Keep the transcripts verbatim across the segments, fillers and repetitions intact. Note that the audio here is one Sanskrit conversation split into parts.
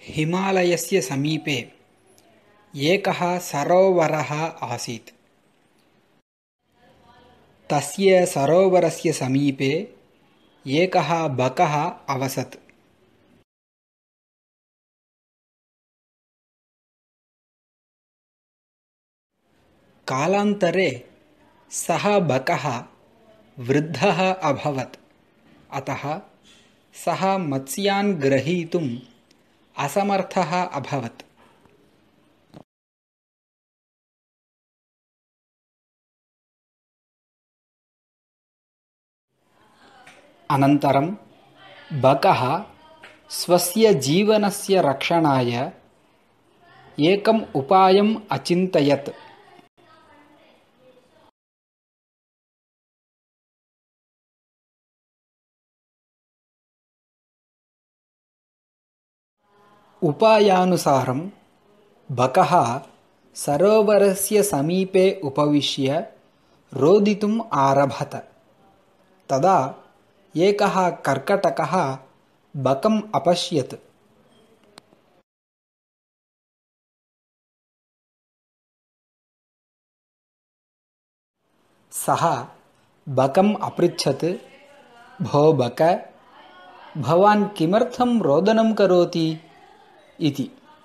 हिमालयस्य समीपे एकः सरोवरः आसीत्। तस्य सरोवरस्य समीपे एकः बकः अवसत्। कालान्तरे सः बकः वृद्धः अभवत्, अतः सः मत्स्यान् ग्रहीतुम् असमर्थः अभवत्। अनन्तरं बकः स्वस्य जीवनस्य रक्षणाय एकम् उपायम् अचिन्तयत्। उपायानुसारं बकः सरोवरस्य समीपे उपविश्य रोदितुम् आरभत। तदा एकः कर्कटकः बकम् अपश्यत्। सः बकम् अपृच्छत्, भो बक, भवान् किमर्थं रोदनं करोति इति।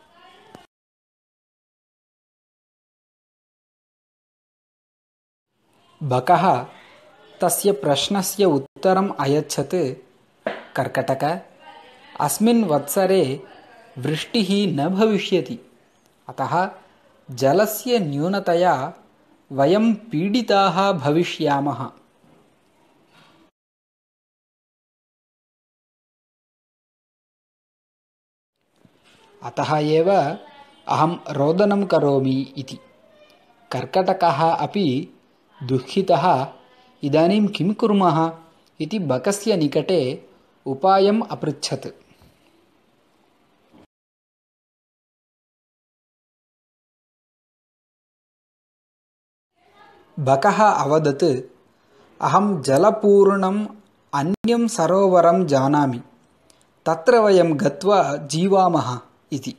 बकः तस्य प्रश्नस्य उत्तरम् अयच्छत्, कर्कटक, अस्मिन् वत्सरे वृष्टिः न भविष्यति, अतः जलस्य न्यूनतया वयं पीडिताः भविष्यामः। अतः एव अहं रोदनं करोमि इति। कर्कटकः अपि दुःखितः, इदानीं किं कुर्मः इति बकस्य निकटे उपायम् अपृच्छत्। बकः अवदत्, अहं जलपूर्णम् अन्यं सरोवरं जानामि, तत्र वयं गत्वा जीवामः इति।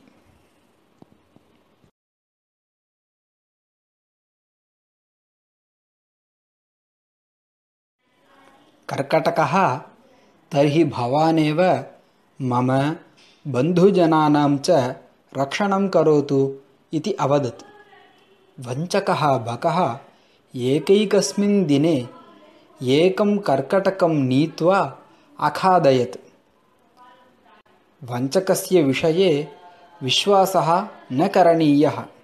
कर्कटकः, तर्हि भवानेव मम बन्धुजनानां च रक्षणं करोतु इति अवदत्। वञ्चकः बकः एकैकस्मिन् दिने एकं कर्कटकं नीत्वा अखादयत्। वञ्चकस्य विषये विश्वासः न करणीयः।